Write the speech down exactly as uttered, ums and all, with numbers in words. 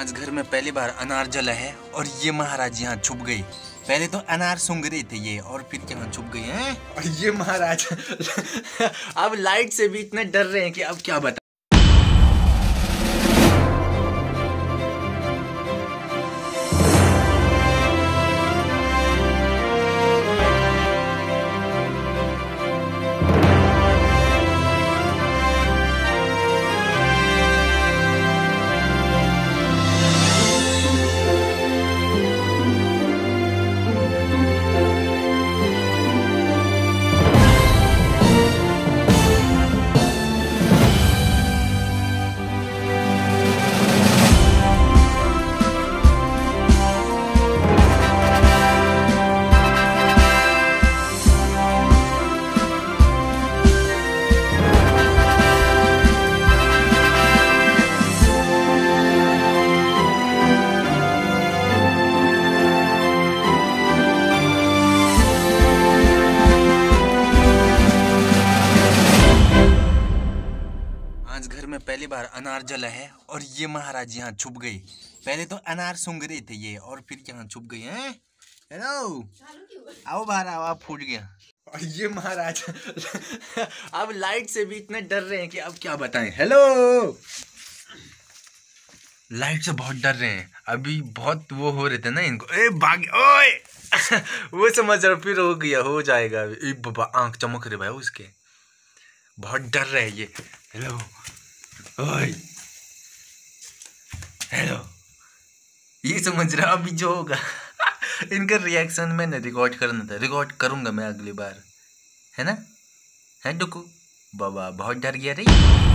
आज घर में पहली बार अनार जला है और ये महाराज यहाँ छुप गई। पहले तो अनार सूंघ रहे थे ये और फिर यहाँ छुप गई हैं और ये महाराज अब लाइट से भी इतने डर रहे हैं कि अब क्या बता। आज घर में पहली बार अनार जला है और ये महाराज यहाँ छुप गई। पहले तो अनार सूंघ रहे थे ये और फिर यहाँ छुप गई हैं। हेलो आओ बाहर आओ, आप फूट गया और ये महाराज अब लाइट से भी इतने डर रहे हैं कि अब क्या बताएं। हेलो लाइट से बहुत डर रहे हैं, अभी बहुत वो हो रहे थे ना इनको। ए भाग ओए वो समझ रहा, फिर हो गया हो जाएगा। ए बाबा आंख चमक रहे भाई उसके, बहुत डर रहे हैं ये। हेलो ओए हेलो, ये समझ रहा अभी जो होगा इनका रिएक्शन मैंने रिकॉर्ड करना था, रिकॉर्ड करूंगा मैं अगली बार, है ना। है डुकू बाबा बहुत डर गया रे।